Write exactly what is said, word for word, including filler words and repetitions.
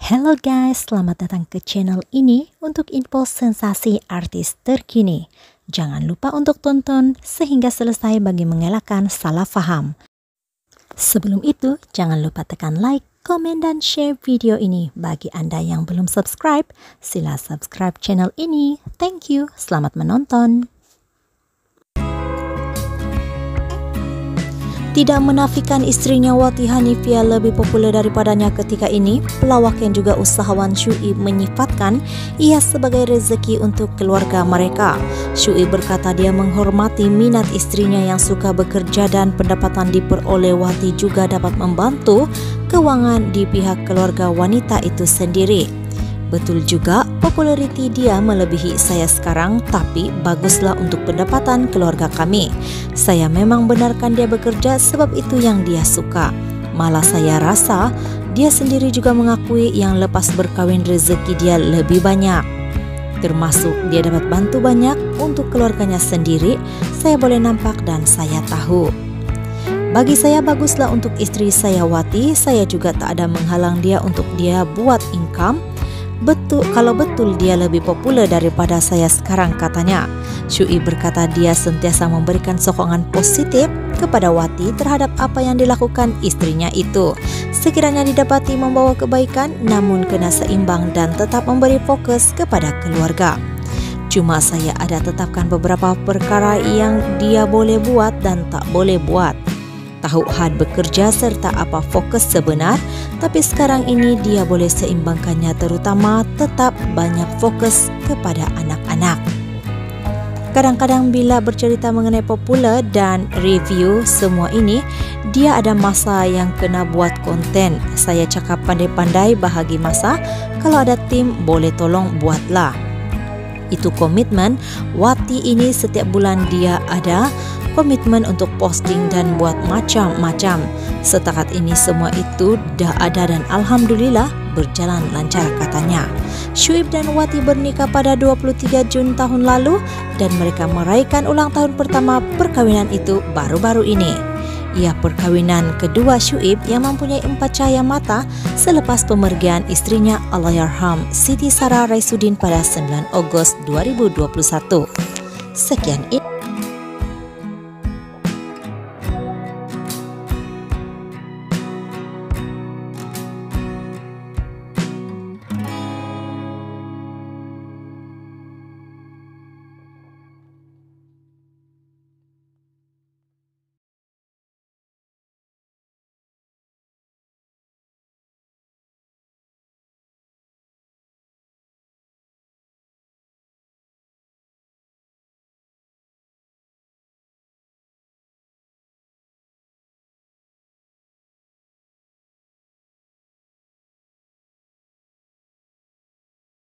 Hello guys, selamat datang ke channel ini untuk info sensasi artis terkini. Jangan lupa untuk tonton sehingga selesai bagi mengelakkan salah paham. Sebelum itu, jangan lupa tekan like, komen, dan share video ini. Bagi Anda yang belum subscribe, sila subscribe channel ini. Thank you, selamat menonton. Tidak menafikan istrinya Wati Hanifia lebih populer daripadanya ketika ini, pelawak yang juga usahawan Syuib menyifatkan ia sebagai rezeki untuk keluarga mereka. Syuib berkata dia menghormati minat istrinya yang suka bekerja dan pendapatan diperoleh Wati juga dapat membantu keuangan di pihak keluarga wanita itu sendiri. Betul juga, populariti dia melebihi saya sekarang, tapi baguslah untuk pendapatan keluarga kami. Saya memang benarkan dia bekerja sebab itu yang dia suka. Malah saya rasa dia sendiri juga mengakui yang lepas berkawin rezeki dia lebih banyak. Termasuk dia dapat bantu banyak untuk keluarganya sendiri, saya boleh nampak dan saya tahu. Bagi saya baguslah untuk istri saya Wati, saya juga tak ada menghalang dia untuk dia buat income. Betul, kalau betul dia lebih populer daripada saya sekarang, katanya. Syuib berkata dia sentiasa memberikan sokongan positif kepada Wati terhadap apa yang dilakukan istrinya itu. Sekiranya didapati membawa kebaikan, namun kena seimbang dan tetap memberi fokus kepada keluarga. Cuma saya ada tetapkan beberapa perkara yang dia boleh buat dan tak boleh buat. Tahu had bekerja serta apa fokus sebenar, tapi sekarang ini dia boleh seimbangkannya, terutama tetap banyak fokus kepada anak-anak. Kadang-kadang bila bercerita mengenai populer dan review semua ini, dia ada masa yang kena buat konten. Saya cakap pandai-pandai bahagi masa, kalau ada tim boleh tolong buatlah. Itu komitmen Wati ini, setiap bulan dia ada komitmen untuk posting dan buat macam-macam. Setakat ini semua itu dah ada dan alhamdulillah berjalan lancar, katanya. Syuib dan Wati bernikah pada dua puluh tiga Jun tahun lalu dan mereka meraihkan ulang tahun pertama perkawinan itu baru-baru ini. Ia perkawinan kedua Syuib yang mempunyai empat cahaya mata selepas pemergian istrinya Allahyarham Siti Sarah Raisuddin pada sembilan Ogos dua ribu dua puluh satu. Sekian ini.